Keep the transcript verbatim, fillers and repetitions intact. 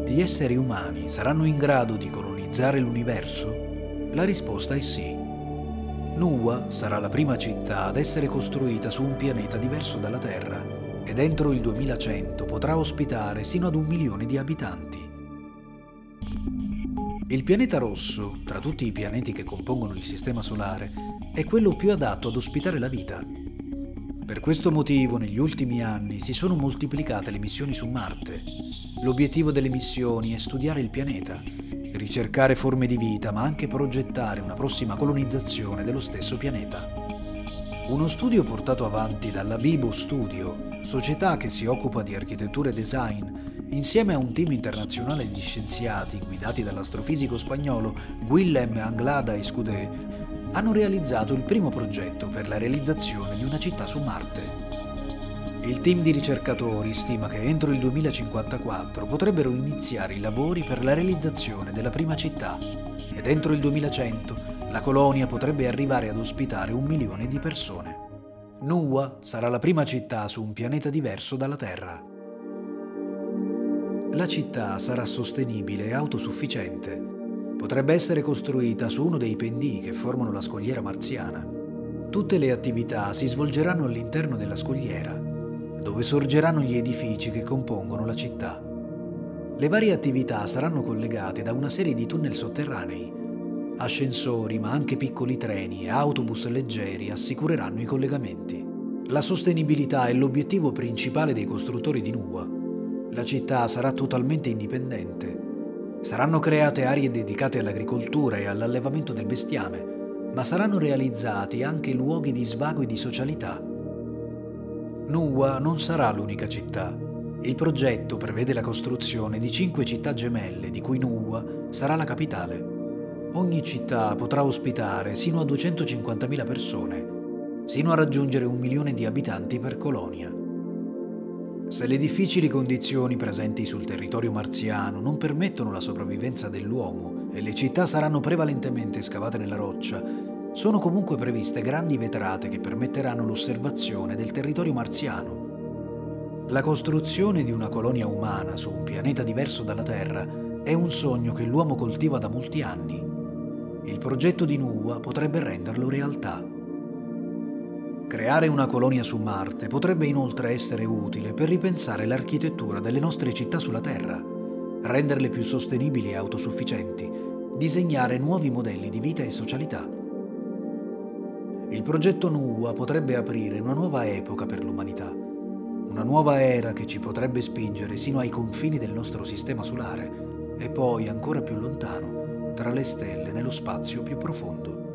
Gli esseri umani saranno in grado di colonizzare l'universo? La risposta è sì. Nuwa sarà la prima città ad essere costruita su un pianeta diverso dalla Terra ed entro il duemilacento potrà ospitare sino ad un milione di abitanti. Il pianeta rosso, tra tutti i pianeti che compongono il Sistema Solare, è quello più adatto ad ospitare la vita. Per questo motivo negli ultimi anni si sono moltiplicate le missioni su Marte. L'obiettivo delle missioni è studiare il pianeta, ricercare forme di vita, ma anche progettare una prossima colonizzazione dello stesso pianeta. Uno studio portato avanti dalla Bibo Studio, società che si occupa di architettura e design, insieme a un team internazionale di scienziati guidati dall'astrofisico spagnolo Guillem Anglada Escudé, hanno realizzato il primo progetto per la realizzazione di una città su Marte. Il team di ricercatori stima che entro il duemilacinquantaquattro potrebbero iniziare i lavori per la realizzazione della prima città ed entro il duemilacento la colonia potrebbe arrivare ad ospitare un milione di persone. Nuwa sarà la prima città su un pianeta diverso dalla Terra. La città sarà sostenibile e autosufficiente. Potrebbe essere costruita su uno dei pendii che formano la scogliera marziana. Tutte le attività si svolgeranno all'interno della scogliera, dove sorgeranno gli edifici che compongono la città. Le varie attività saranno collegate da una serie di tunnel sotterranei. Ascensori, ma anche piccoli treni e autobus leggeri assicureranno i collegamenti. La sostenibilità è l'obiettivo principale dei costruttori di Nuwa. La città sarà totalmente indipendente. Saranno create aree dedicate all'agricoltura e all'allevamento del bestiame, ma saranno realizzati anche luoghi di svago e di socialità. Nuwa non sarà l'unica città. Il progetto prevede la costruzione di cinque città gemelle, di cui Nuwa sarà la capitale. Ogni città potrà ospitare sino a duecentocinquantamila persone, sino a raggiungere un milione di abitanti per colonia. Se le difficili condizioni presenti sul territorio marziano non permettono la sopravvivenza dell'uomo e le città saranno prevalentemente scavate nella roccia, sono comunque previste grandi vetrate che permetteranno l'osservazione del territorio marziano. La costruzione di una colonia umana su un pianeta diverso dalla Terra è un sogno che l'uomo coltiva da molti anni. Il progetto di Nuwa potrebbe renderlo realtà. Creare una colonia su Marte potrebbe inoltre essere utile per ripensare l'architettura delle nostre città sulla Terra, renderle più sostenibili e autosufficienti, disegnare nuovi modelli di vita e socialità. Il progetto Nuwa potrebbe aprire una nuova epoca per l'umanità, una nuova era che ci potrebbe spingere sino ai confini del nostro sistema solare e poi ancora più lontano, tra le stelle nello spazio più profondo.